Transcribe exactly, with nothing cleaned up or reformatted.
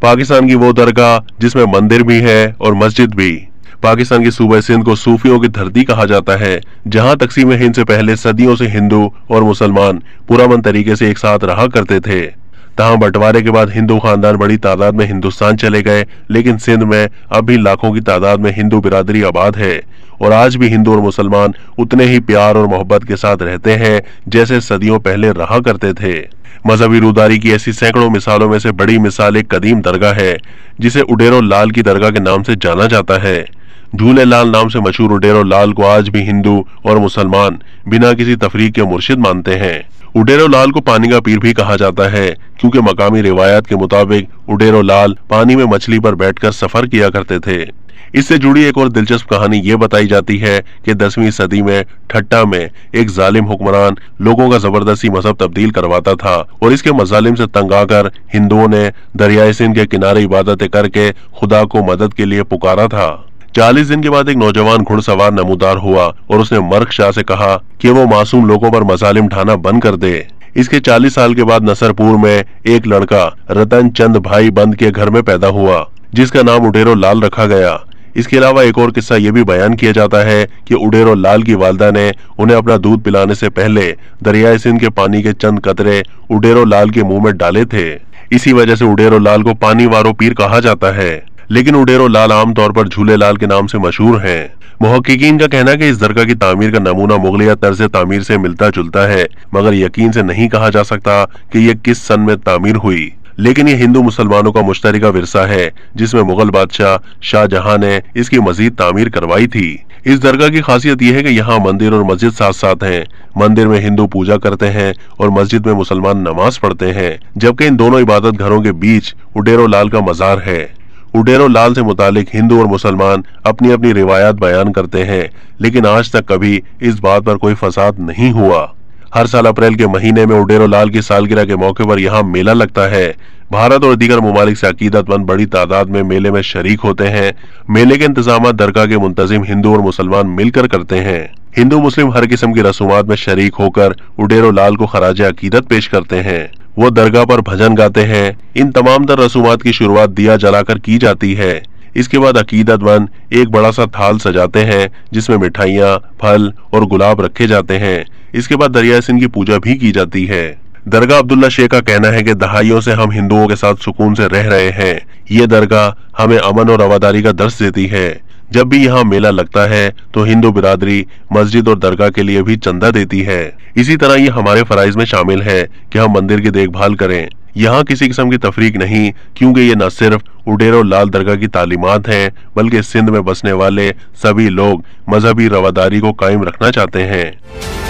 पाकिस्तान की वो दरगाह जिसमें मंदिर भी है और मस्जिद भी। पाकिस्तान की सूबे सिंध को सूफियों की धरती कहा जाता है, जहां तकसीम हिंद से पहले सदियों से हिंदू और मुसलमान पुरअमन तरीके से एक साथ रहा करते थे। तहां बंटवारे के बाद हिंदू खानदान बड़ी तादाद में हिंदुस्तान चले गए, लेकिन सिंध में अब भी लाखों की तादाद में हिंदू बिरादरी आबाद है और आज भी हिंदू और मुसलमान उतने ही प्यार और मोहब्बत के साथ रहते हैं जैसे सदियों पहले रहा करते थे। मजहबी रूदारी की ऐसी सैकड़ों मिसालों में से बड़ी मिसाल एक कदीम दरगाह है जिसे उडेरो लाल की दरगाह के नाम से जाना जाता है। झूले लाल नाम से मशहूर उडेरो लाल को आज भी हिंदू और मुसलमान बिना किसी तफरीक के मुर्शिद मानते हैं। उडेरो लाल को पानी का पीर भी कहा जाता है, क्योंकि मकामी रिवायत के मुताबिक उडेरो लाल पानी में मछली पर बैठकर सफर किया करते थे। इससे जुड़ी एक और दिलचस्प कहानी ये बताई जाती है कि दसवीं सदी में ठट्टा में एक जालिम हुक्मरान लोगों का जबरदस्ती मजहब तब्दील करवाता था और इसके मजालिम से तंग आकर हिंदुओं ने दरियाए सिंध के किनारे इबादतें करके खुदा को मदद के लिए पुकारा था। चालीस दिन के बाद एक नौजवान घुड़सवार नमूदार हुआ और उसने मर्क शाह से कहा कि वो मासूम लोगों पर मजालिम ढाना बंद कर दे। इसके चालीस साल के बाद नसरपुर में एक लड़का रतन चंद भाई बंद के घर में पैदा हुआ, जिसका नाम उडेरो लाल रखा गया। इसके अलावा एक और किस्सा ये भी बयान किया जाता है कि उडेरो लाल की वालिदा ने उन्हें अपना दूध पिलाने से पहले दरियाए सिंध के पानी के चंद कतरे उडेरो लाल के मुंह में डाले थे। इसी वजह से उडेरो लाल को पानी वारो पीर कहा जाता है, लेकिन उडेरो लाल आमतौर पर झूले लाल के नाम से मशहूर हैं। मुहक्किकीन का कहना है कि इस दरगाह की तामीर का नमूना मुगलिया तर्ज तामीर से मिलता जुलता है, मगर यकीन से नहीं कहा जा सकता कि यह किस सन में तामीर हुई। लेकिन ये हिंदू मुसलमानों का मुश्तरका विरसा है, जिसमें मुगल बादशाह शाहजहां ने इसकी मजीद तामीर करवाई थी। इस दरगाह की खासियत यह है कि यहाँ मंदिर और मस्जिद साथ साथ हैं। मंदिर में हिंदू पूजा करते हैं और मस्जिद में मुसलमान नमाज पढ़ते हैं, जबकि इन दोनों इबादत घरों के बीच उडेरो लाल का मजार है। उडेरो लाल से मुतालिक हिंदू और मुसलमान अपनी अपनी रिवायात बयान करते हैं, लेकिन आज तक कभी इस बात पर कोई फसाद नहीं हुआ। हर साल अप्रैल के महीने में उडेरो लाल की सालगिरह के मौके पर यहाँ मेला लगता है। भारत और दीगर ममालिक से अकीदतमंद बड़ी तादाद में मेले में शरीक होते हैं। मेले के इंतजाम दरगाह के मुंतजिम हिंदू और मुसलमान मिलकर करते हैं। हिंदू मुस्लिम हर किस्म की रसूमात में शरीक होकर उडेरो लाल को खराज अकीदत पेश करते हैं। वो दरगाह पर भजन गाते हैं। इन तमाम तर रसूमात की शुरुआत दिया जलाकर की जाती है। इसके बाद अकीदतमंद एक बड़ा सा थाल सजाते हैं, जिसमें मिठाइयाँ, फल और गुलाब रखे जाते हैं। इसके बाद दरिया सिंध की पूजा भी की जाती है। दरगाह अब्दुल्ला शेख का कहना है कि दहाइयों से हम हिंदुओं के साथ सुकून से रह रहे हैं। ये दरगाह हमें अमन और रवादारी का दर्स देती है। जब भी यहाँ मेला लगता है तो हिंदू बिरादरी मस्जिद और दरगाह के लिए भी चंदा देती है। इसी तरह ये हमारे फराइज में शामिल है कि हम मंदिर की देखभाल करें। यहाँ किसी किस्म की तफरीक नहीं, क्योंकि ये न सिर्फ उडेरो लाल दरगाह की तालीमात हैं, बल्कि सिंध में बसने वाले सभी लोग मजहबी रवादारी को कायम रखना चाहते हैं।